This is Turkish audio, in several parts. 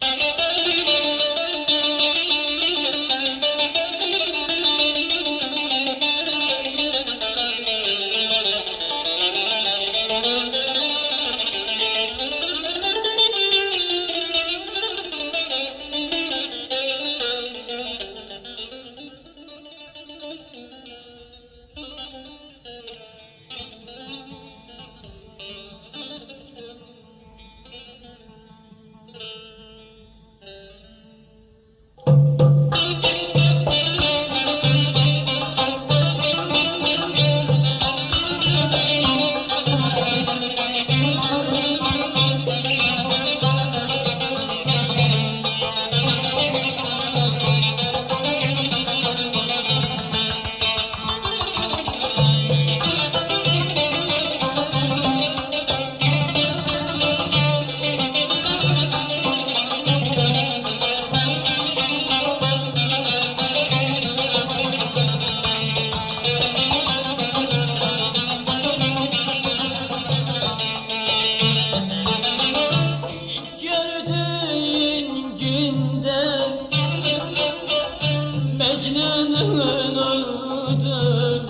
Mecnun'un oldum,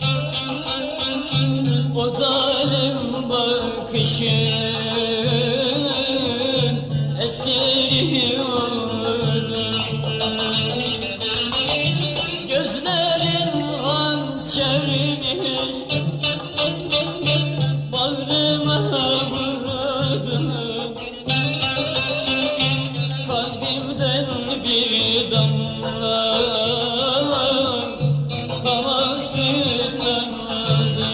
o zalim bakışın esiri oldum. Gözlerin hançermiş, bağrıma vurdum. Kalbimden bir damla kan aktı sandım.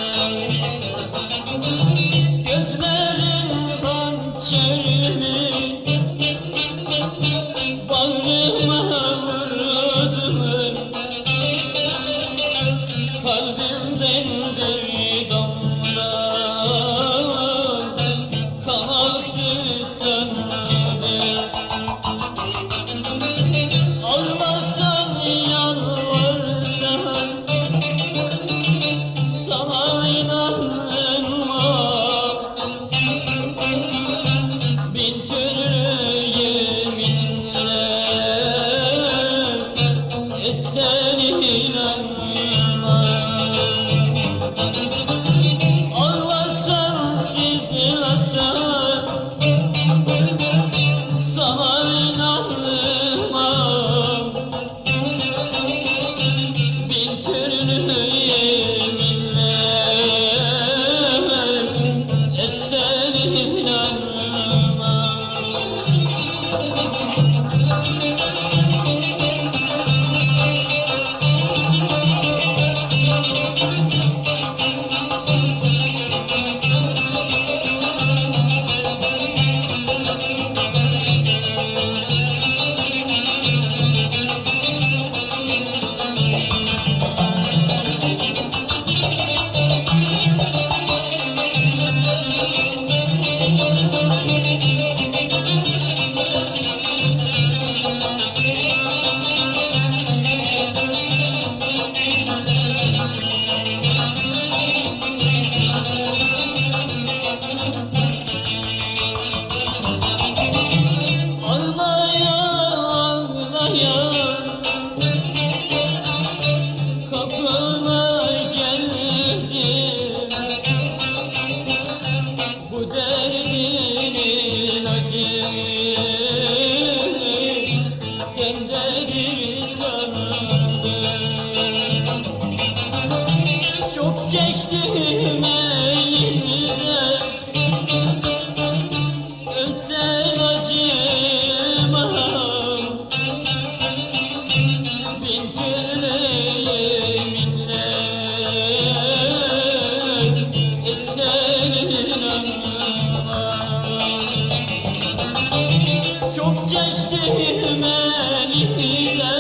Gözlerin hançermiş, bağrıma vurdun. Kalbimden bir damla kan aktı sandım. Ağlasan yalvarsan sana inanmam, bin türlü yeminler etsen inanmam. Ağlasan sızlasan sana inanmam, bin türlü yeminler etsen inanmam. Ağlaya ağlaya kapına geldim, bu derdin ilacı sendedir sandım. Çok çektim elimden ölsen acımam, bin türlü yeminler etsen inanmam. Çok çektim elimden